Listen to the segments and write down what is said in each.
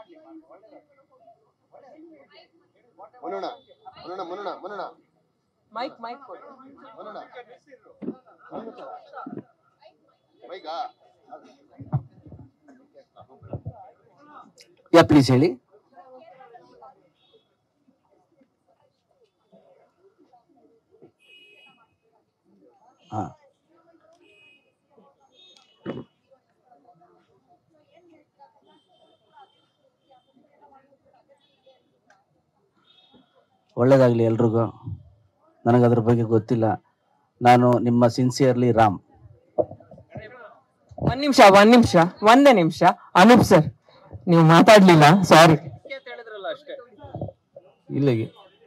Mic mic yeah please ಹೇಳಿ. ಹಾ, ಒಳ್ಳೇದಾಗಲಿ ಎಲ್ರಿಗೂ. ನನಗದ್ರ ಬಗ್ಗೆ ಗೊತ್ತಿಲ್ಲ. ನಾನು ನಿಮ್ಮ ಸಿನ್ಸಿಯರ್ಲಿ ರಾಮ್. ಒಂದೇ ನಿಮಿಷ ಅನೂಪ್ ಸರ್, ನೀವು ಮಾತಾಡ್ಲಿಲ್ಲ, ಸಾರಿ. ಇಲ್ಲಿಗೆ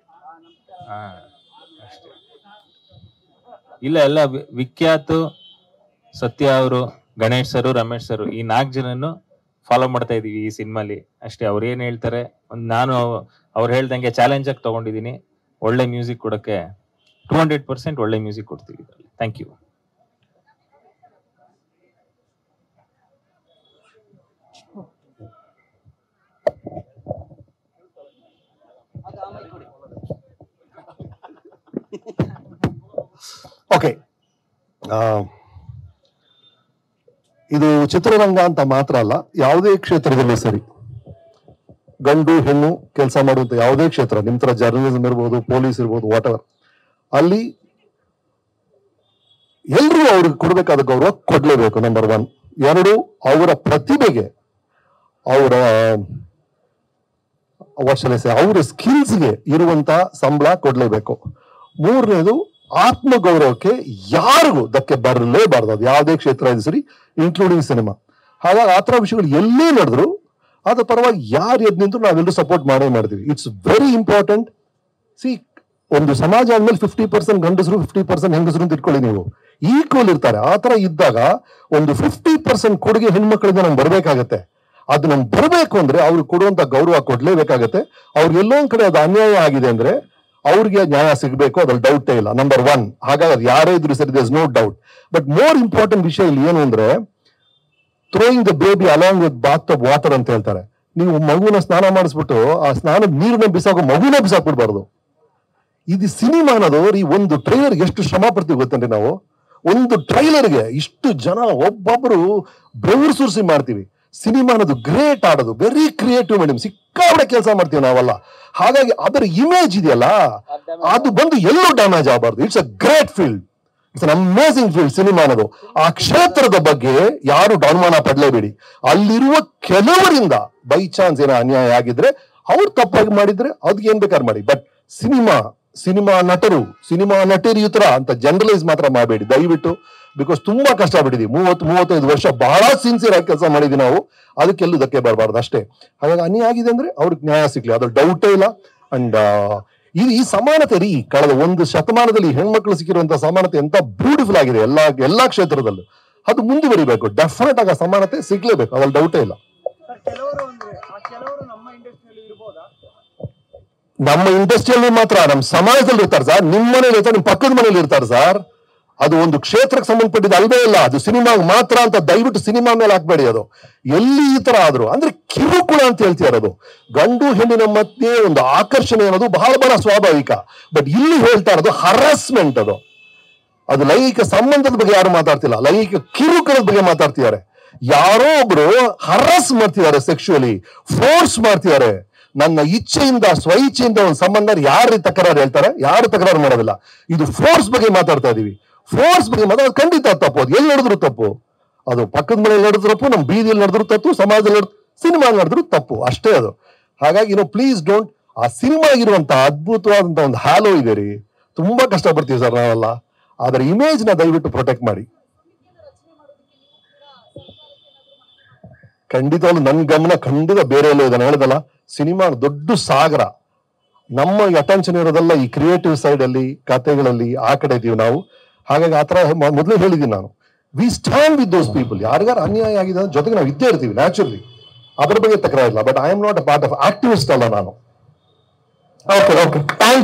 ಅಷ್ಟೇ. ಇಲ್ಲ ಎಲ್ಲ ವಿಖ್ಯಾತ್, ಸತ್ಯ ಅವರು, ಗಣೇಶ್ ಸರು, ರಮೇಶ್ ಸರು, ಈ 4 ಜನನು ಫಾಲೋ ಮಾಡ್ತಾ ಇದೀವಿ ಈ ಸಿನಿಮಾಲಿ ಅಷ್ಟೇ. ಅವ್ರು ಏನ್ ಹೇಳ್ತಾರೆ, ನಾನು ಅವ್ರು ಹೇಳ್ದಂಗೆ ಚಾಲೆಂಜ್ ಆಗಿ ತಗೊಂಡಿದ್ದೀನಿ. ಒಳ್ಳೆ ಮ್ಯೂಸಿಕ್ ಕೊಡಕ್ಕೆ 200% ಒಳ್ಳೆ ಮ್ಯೂಸಿಕ್ ಕೊಡ್ತೀವಿ. Thank you. ಓಕೆ, ಇದು ಚಿತ್ರರಂಗ ಅಂತ ಮಾತ್ರ ಅಲ್ಲ, ಯಾವುದೇ ಕ್ಷೇತ್ರದಲ್ಲೂ ಸರಿ, ಗಂಡು ಹೆಣ್ಣು ಕೆಲಸ ಮಾಡುವಂತ ಯಾವುದೇ ಕ್ಷೇತ್ರ, ನಿಮ್ ತರ ಜರ್ನಲಿಸಮ್ ಇರ್ಬೋದು, ಪೊಲೀಸ್ ಇರ್ಬೋದು, ವಾಟ್ ಎವರ್, ಅಲ್ಲಿ ಎಲ್ರೂ ಅವ್ರಿಗೆ ಕೊಡ್ಬೇಕಾದ ಗೌರವ ಕೊಡ್ಲೇಬೇಕು. ನಂಬರ್ 1. 2, ಅವರ ಪ್ರತಿಭೆಗೆ, ಅವರ ಅವರ ಸ್ಕಿಲ್ಸ್ಗೆ ಇರುವಂತ ಸಂಬಳ ಕೊಡ್ಲೇಬೇಕು. 3ನೇದು, ಆತ್ಮಗೌರವಕ್ಕೆ ಯಾರಿಗೂ ಧಕ್ಕೆ ಬರಲೇಬಾರ್ದು. ಅದು ಯಾವುದೇ ಕ್ಷೇತ್ರ ಇದೆ ಸರಿ, ಇನ್ಕ್ಲೂಡಿಂಗ್ ಸಿನಿಮಾ. ಹಾಗಾಗಿ ಆ ಥರ ವಿಷಯಗಳು ಎಲ್ಲೇ ನಡೆದ್ರು ಅದ್ರ ಪರವಾಗಿ ಯಾರು ಎದ್ದು ನಿಂತು ನಾವೆಲ್ಲರೂ ಸಪೋರ್ಟ್ ಮಾಡೇ ಮಾಡ್ತೀವಿ. It's very important. ಸಿ, ಒಂದು ಸಮಾಜ ಅಂದ್ಮೇಲೆ 50% ಗಂಡಸರು 50% ಹೆಂಗಸರು ಅಂತ ಇಟ್ಕೊಳ್ಳಿ, ನೀವು ಈಕ್ವಲ್ ಇರ್ತಾರೆ. ಆ ತರ ಇದ್ದಾಗ ಒಂದು 50% ಕೊಡುಗೆ ಹೆಣ್ಮಕ್ಳಿಂದ ನಮ್ಗೆ ಬರ್ಬೇಕಾಗತ್ತೆ. ಅದು ನಮ್ಗೆ ಬರಬೇಕು ಅಂದ್ರೆ ಅವ್ರಿಗೆ ಕೊಡುವಂತ ಗೌರವ ಕೊಡ್ಲೇಬೇಕಾಗತ್ತೆ. ಅವ್ರಿಗೆ ಎಲ್ಲೋ ಒಂದ್ ಕಡೆ ಅದು ಅನ್ಯಾಯ ಆಗಿದೆ ಅಂದ್ರೆ ಅವ್ರಿಗೆ ನ್ಯಾಯ ಸಿಗಬೇಕು, ಅದ್ರಲ್ಲಿ ಡೌಟೇ ಇಲ್ಲ. ನಂಬರ್ 1. ಹಾಗಾಗಿ ಅದು ಯಾರೇ ಇದ್ರು ಸರಿ, there is no doubt. But more important ವಿಷಯ ಇಲ್ಲಿ ಏನು ಅಂದ್ರೆ, throwing the baby along with bath of water ಅಂತ ಹೇಳ್ತಾರೆ. ನೀವು ಮಗುನ ಸ್ನಾನ ಮಾಡಿಸ್ಬಿಟ್ಟು ಆ ಸ್ನಾನದ ನೀರನ್ನ ಬಿಸಾಕೋ ಮಗುನ ಬಿಸಾಕ್ಬಿಡ್ಬಾರ್ದು. ಇದು ಸಿನಿಮಾ ಅನ್ನೋದು, ಈ ಒಂದು ಟ್ರೈಲರ್ ಎಷ್ಟು ಶ್ರಮ ಪಡ್ತೀವಿ ಗೊತ್ತೇನ್ರಿ ನಾವು. ಒಂದು ಟ್ರೈಲರ್ಗೆ ಇಷ್ಟು ಜನ ಒಬ್ಬೊಬ್ರು ಬೆವರು ಸುರಿಸಿ ಮಾಡ್ತೀವಿ. ಸಿನಿಮಾ ಅನ್ನೋದು ಗ್ರೇಟ್ ಆಡೋದು, ವೆರಿ ಕ್ರಿಯೇಟಿವ್ ಮೇಡಮ್, ಸಿಕ್ಕಾಪಟ್ಟೆ ಕೆಲಸ ಮಾಡ್ತೀವಿ ನಾವೆಲ್ಲ. ಹಾಗಾಗಿ ಅದರ ಇಮೇಜ್ ಇದೆಯಲ್ಲ, ಅದು ಬಂದು ಎಲ್ಲೂ ಡ್ಯಾಮೇಜ್ ಆಗಬಾರ್ದು. It's a great field, it's an amazing field cinema ಅನ್ನೋದು. ಆ ಕ್ಷೇತ್ರದ ಬಗ್ಗೆ ಯಾರು ಡೌನ್ಮಾನ ಪಡ್ಲೇಬೇಡಿ. ಅಲ್ಲಿರುವ ಕೆಲವರಿಂದ ಬೈ ಚಾನ್ಸ್ ಏನೋ ಅನ್ಯಾಯ ಆಗಿದ್ರೆ, ಅವ್ರು ತಪ್ಪಾಗಿ ಮಾಡಿದ್ರೆ ಅದಕ್ಕೆ ಏನ್ ಬೇಕಾದ್ರೆ ಮಾಡಿ. ಬಟ್ ಸಿನಿಮಾ ನಟರು, ಸಿನಿಮಾ ನಟಿಯರ ಅಂತ ಜನರಲೈಸ್ ಮಾತ್ರ ಮಾಡಬೇಡಿ ದಯವಿಟ್ಟು. ಬಿಕಾಸ್ ತುಂಬಾ ಕಷ್ಟ ಬಿಟ್ಟಿದ್ವಿ. 30-35 ವರ್ಷ ಬಹಳ ಸಿನ್ಸಿಯರ್ ಆಗಿ ಕೆಲಸ ಮಾಡಿದ್ವಿ ನಾವು. ಅದಕ್ಕೆಲ್ಲೂ ಧಕ್ಕೆ ಬರಬಾರ್ದು ಅಷ್ಟೇ. ಹಾಗಾಗಿ ಅನ್ಯಾಯ ಆಗಿದೆ ಅಂದ್ರೆ ಅವ್ರಿಗೆ ನ್ಯಾಯ ಸಿಗ್ಲಿ, ಅದ್ರ ಡೌಟೇ ಇಲ್ಲ. ಅಂಡ್ ಈ ಸಮಾನತೆ ರೀ, ಕಳೆದ 1 ಶತಮಾನದಲ್ಲಿ ಹೆಣ್ಮಕ್ಳು ಸಿಕ್ಕಿರುವಂತಹ ಸಮಾನತೆ ಎಂತ ಬ್ಯೂಟಿಫುಲ್ ಆಗಿದೆ ಎಲ್ಲಾ ಕ್ಷೇತ್ರದಲ್ಲೂ. ಅದು ಮುಂದುವರಿಬೇಕು. ಡೆಫಿನೆಟ್ ಆಗಿ ಸಮಾನತೆ ಸಿಗ್ಲೇಬೇಕು, ಅದ್ರಲ್ಲಿ ಡೌಟೇ ಇಲ್ಲ. ನಮ್ಮ ಇಂಡಸ್ಟ್ರಿಯಲ್ಲಿ ಮಾತ್ರ, ನಮ್ಮ ಸಮಾಜದಲ್ಲಿ ಇರ್ತಾರೆ ಸರ್, ನಿಮ್ಮ ಮನೇಲಿ ಇರ್ತಾರೆ, ನಿಮ್ಮ ಪಕ್ಕದ ಮನೇಲಿ ಇರ್ತಾರೆ ಸರ್. ಅದು ಒಂದು ಕ್ಷೇತ್ರಕ್ಕೆ ಸಂಬಂಧಪಟ್ಟಿದ್ದು ಅಲ್ವೇ ಇಲ್ಲ, ಅದು ಸಿನಿಮಾಗೆ ಮಾತ್ರ ಅಂತ ದಯವಿಟ್ಟು ಸಿನಿಮಾ ಮೇಲೆ ಹಾಕ್ಬೇಡಿ. ಅದು ಎಲ್ಲಿ ಈ ತರ ಆದ್ರು ಅಂದ್ರೆ ಕಿರುಕುಳ ಅಂತ ಹೇಳ್ತಿದ್ದಾರೆ. ಅದು ಗಂಡು ಹೆಣ್ಣಿನ ಮಧ್ಯೆ ಒಂದು ಆಕರ್ಷಣೆ ಅನ್ನೋದು ಬಹಳ ಸ್ವಾಭಾವಿಕ. ಬಟ್ ಇಲ್ಲಿ ಹೇಳ್ತಾ ಇರೋದು ಹರಾಸ್ಮೆಂಟ್. ಅದು ಲೈಂಗಿಕ ಸಂಬಂಧದ ಬಗ್ಗೆ ಯಾರು ಮಾತಾಡ್ತಿಲ್ಲ, ಲೈಂಗಿಕ ಕಿರುಕುಳದ ಬಗ್ಗೆ ಮಾತಾಡ್ತಿದ್ದಾರೆ. ಯಾರೋ ಒಬ್ರು ಹರಾಸ್ ಮಾಡ್ತಿದ್ದಾರೆ, ಸೆಕ್ಸುವಲಿ ಫೋರ್ಸ್ ಮಾಡ್ತಿದ್ದಾರೆ. ನನ್ನ ಇಚ್ಛೆಯಿಂದ ಸ್ವಇಚ್ಛೆಯಿಂದ ಒಂದು ಸಂಬಂಧ ಯಾರು ತಕರಾರು ಹೇಳ್ತಾರೆ? ಯಾರು ತಕರಾರು ಮಾಡೋದಿಲ್ಲ. ಇದು ಫೋರ್ಸ್ ಬಗ್ಗೆ ಮಾತಾಡ್ತಾ ಇದೀವಿ. ಫೋರ್ಸ್ ಬಗ್ಗೆ ಮಾತಾಡೋದು ಖಂಡಿತ ತಪ್ಪು. ಅದು ಎಲ್ಲಿ ನಡೆದ್ರು ತಪ್ಪು. ಅದು ಪಕ್ಕದ ಮನೆಯಲ್ಲಿ ನಡೆದ್ರು ತಪ್ಪು, ನಮ್ಮ ಬೀದಿಯಲ್ಲಿ ನಡೆದ್ರು ತಪ್ಪು, ಸಮಾಜದಲ್ಲಿ ಸಿನಿಮಾ ನಡೆದ್ರು ತಪ್ಪು, ಅಷ್ಟೇ ಅದು. ಹಾಗಾಗಿ ಪ್ಲೀಸ್ ಡೋಂಟ್. ಆ ಸಿನಿಮಾ ಇರುವಂತ ಅದ್ಭುತವಾದಂತ ಒಂದು ಹ್ಯಾಲೋ ಇದೆ ರೀ, ತುಂಬಾ ಕಷ್ಟಪಡ್ತೀವಿ ಸರ್ ನಾವೆಲ್ಲ. ಅದರ ಇಮೇಜ್ ನ ದಯವಿಟ್ಟು ಪ್ರೊಟೆಕ್ಟ್ ಮಾಡಿ. ಖಂಡಿತವಾಗ್ಲು ನನ್ನ ಗಮನ ಖಂಡಿತ ಬೇರೆ ಎಲ್ಲೋ ಇದೆ. ನಾನು ಹೇಳ್ದಲ್ಲ, ಸಿನಿಮಾ ದೊಡ್ಡ ಸಾಗರ. ನಮ್ಮ ಅಟೆನ್ಷನ್ ಇರೋದೆಲ್ಲ ಈ ಕ್ರಿಯೇಟಿವ್ ಸೈಡ್ ಅಲ್ಲಿ, ಕಥೆಗಳಲ್ಲಿ ಆ ಕಡೆ ಇದೀವಿ ನಾವು. ಹಾಗಾಗಿ ಆತರ ಮೊದಲೇ ಹೇಳಿದೀನಿ ನಾನು, we stand with those people. ಯಾರಿಗಾರು ಅನ್ಯಾಯ ಆಗಿದೆ ಜೊತೆಗೆ ನಾವು ಇದ್ದೇ ಇರ್ತೀವಿ ನ್ಯಾಚುರಲಿ, ಅದ್ರ ಬಗ್ಗೆ ತಕರಾರಿಲ್ಲ. But I am not a part of activist ಅಲ್ಲ ನಾನು. Okay, thank you.